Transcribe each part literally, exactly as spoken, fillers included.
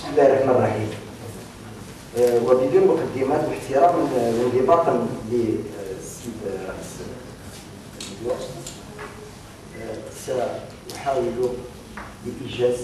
بسم الله الرحمن الرحيم. وبدون مقدمات واحتراما وانضباطا للسيد سأحاول بإيجاز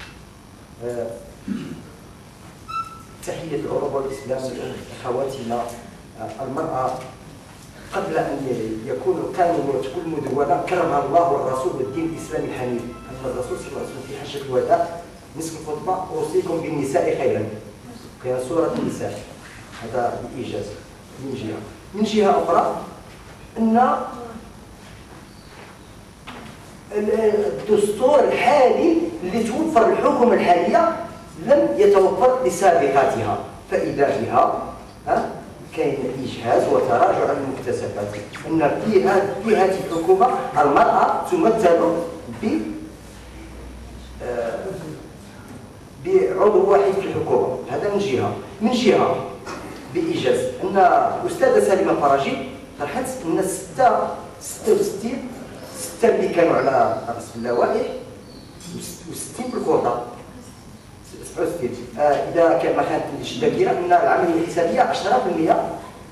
تحية العروبة والإسلام لأخواتنا المرأة قبل أن يكون القانون وتكون مدونة كرمها الله والرسول والدين الإسلامي الحنيف. أن الرسول صلى الله عليه وسلم في حجة الوداع نصف الخطبة أوصيكم بالنساء خيرا في سورة النساء. هذا بإيجاز من جهة. من جهة أخرى أن الدستور الحالي اللي توفر الحكومة الحالية لم يتوفر لسابقاتها، فإذا بها كاين إجهاز وتراجع المكتسبات. أن في هذه في هذه الحكومة المرأة تمثل ب بعضو واحد في الحكومة. هذا من جهة. من جهة بإيجاز أن الأستاذة سليمة فرجي طرحت أن ستة ستة وستين ستة اللي كانوا على رأس اللوائح وستين بالكوطة سبعة وستين. آه إذا كان ما كانت الذاكرة أن العملية الحسابية عشرة بالمئة.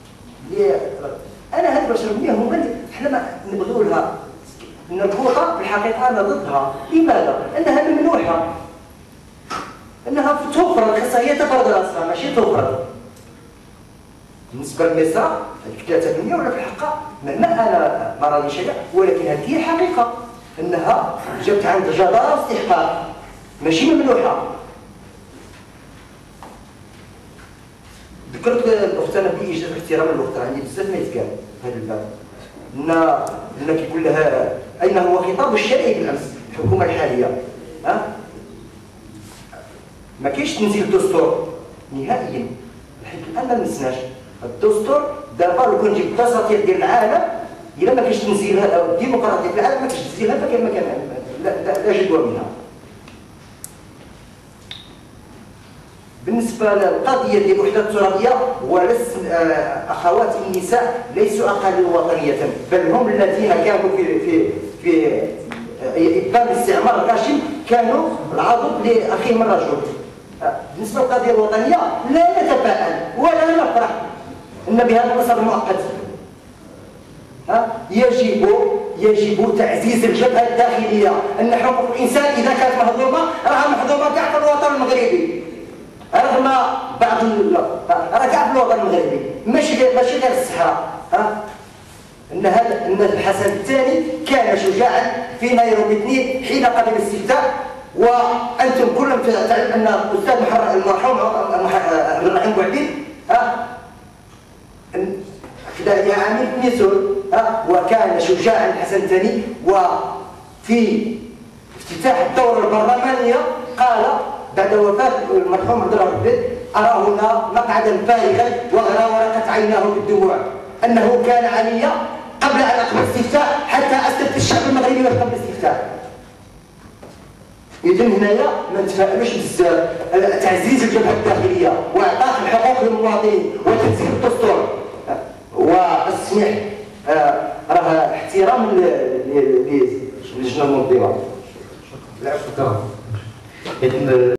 أنا هذه عشرة بالمئة هما اللي حنا نبغيو لها أن الكوطة في الحقيقة أنا ضدها. لماذا؟ أنها ممنوحة، أنها تفرض، خاصها هي تفرض راسها ماشي تفرض. بالنسبة لمصر ثلاثة بالمئة ولا في الحقيقة ما أنا ما راني شيء، ولكن هذه هي الحقيقة أنها جابت عند جدارة واستحقاق ماشي ممنوحة. ذكرت الأخت أنا بإيجاز احترام الأخت عندي بزاف ما يتقال في هذا الباب. أن أن كيقول لها أين هو خطاب الشرعي بالأمس الحكومة الحالية؟ ها؟ ما كاينش تنزيل الدستور نهائيا. حيت الآن ما لمسناش الدستور. دابا لو كان جيب الدساتير ديال العالم إلا ما كاينش تنزيلها الديمقراطية في العالم ما كاينش تنزيلها فكان ما كان لا, لا جدوى منها. بالنسبة للقضية ديال الوحدة الترابية ولس أخوات النساء ليسوا أقل وطنية، بل هم الذين كانوا في في في إبان الاستعمار الغاشم كانوا العضد لأخيهم الرجل. بالنسبة للقضية الوطنية لا نتفائل ولا نفرح أن بهذا المسار المؤقت يجب يجب تعزيز الجبهة الداخلية. أن حقوق الإنسان إذا كانت مهضومة راها مهضومة كاع في الوطن المغربي، رغم بعض راه كاع في الوطن المغربي ماشي ماشي غير الصحراء. أن هذا أن الحسن الثاني كان شجاعا في نيروبي اثنين حين قبل الاستفتاء. وأنتم كلكم تعلم أن الأستاذ المرحوم عبد الرحيم بوعدين في عام ميسور وكان شجاعا الحسن الثاني. وفي افتتاح الدورة البرلمانية قال بعد وفاة المرحوم عبد الرحيم أرى هنا مقعدا فارغا وغرى ورقت عيناه بالدموع. أنه كان علي قبل أن أقبل الاستفتاء حتى أستفتي الشعب المغربي قبل الاستفتاء. إذن هنايا ما نتفائلوش بزاف. تعزيز الجبهة الداخلية وإعطاء الحقوق للمواطنين وتنزيل الدستور والسماح راه احترام للجنة المنظمة.